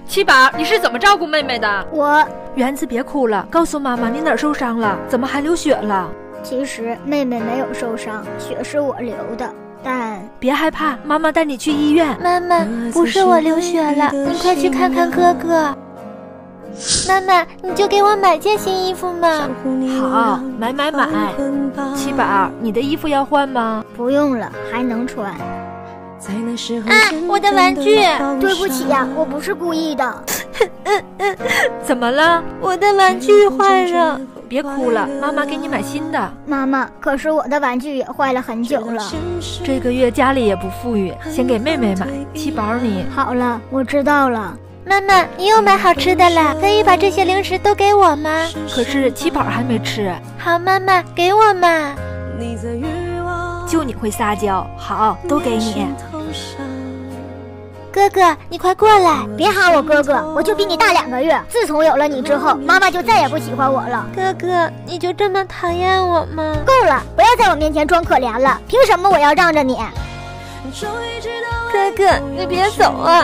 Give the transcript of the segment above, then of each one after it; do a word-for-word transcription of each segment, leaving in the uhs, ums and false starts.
七宝，你是怎么照顾妹妹的？ 我…… 园子别哭了，告诉妈妈你哪儿受伤了？怎么还流血了？ 其实妹妹没有受伤，血是我流的。但别害怕，妈妈带你去医院。 妈妈，不是我流血了，你快去看看哥哥。妈妈，你就给我买件新衣服嘛。 好，买买买。七宝，你的衣服要换吗？ 不用了，还能穿。 啊，我的玩具！ 对不起呀，我不是故意的。 怎么了？ 我的玩具坏了。 别哭了，妈妈给你买新的。 妈妈，可是我的玩具也坏了很久了。 这个月家里也不富裕，先给妹妹买。七宝你…… 好了，我知道了。 妈妈，你又买好吃的了，可以把这些零食都给我吗？ 可是七宝还没吃。 好，妈妈，给我嘛。 就你会撒娇，好，都给你。 哥哥，你快过来！ 别喊我哥哥，我就比你大两个月。自从有了你之后，妈妈就再也不喜欢我了。 哥哥，你就这么讨厌我吗？ 够了，不要在我面前装可怜了。凭什么我要让着你？ 哥哥，你别走啊！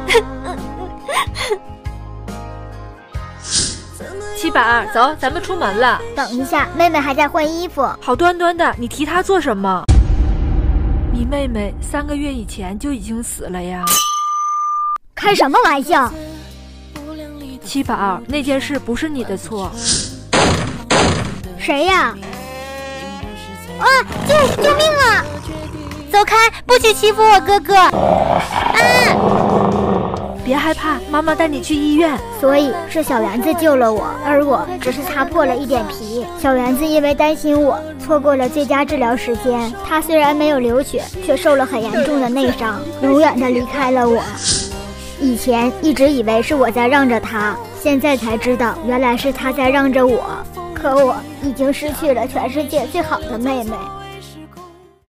七宝，走，咱们出门了。 等一下，妹妹还在换衣服。 好端端的，你提她做什么？你妹妹三个月以前就已经死了呀。 开什么玩笑！ 七宝，那件事不是你的错。 谁呀？啊！救救命啊！ 走开，不许欺负我哥哥！啊！ 别害怕，妈妈带你去医院。 所以是小园子救了我，而我只是擦破了一点皮。小园子因为担心我，错过了最佳治疗时间。他虽然没有流血，却受了很严重的内伤，永远的离开了我。以前一直以为是我在让着他，现在才知道原来是他在让着我。可我已经失去了全世界最好的妹妹。